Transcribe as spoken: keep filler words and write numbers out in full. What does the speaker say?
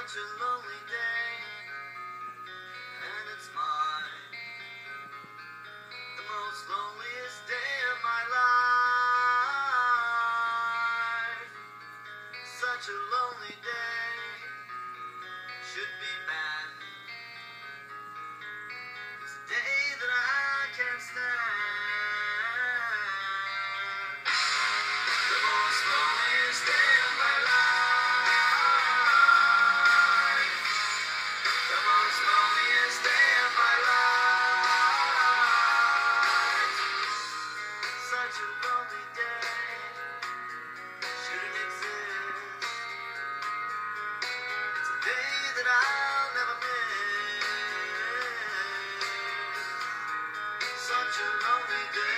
such a lonely day, and it's mine, the most loneliest day of my life. Such a lonely day, should be banned. It's a day that I can't stand. The most loneliest day of my life. The most loneliest day of my life. Such a lonely day, shouldn't exist. It's a day that I'll never miss. Such a lonely day.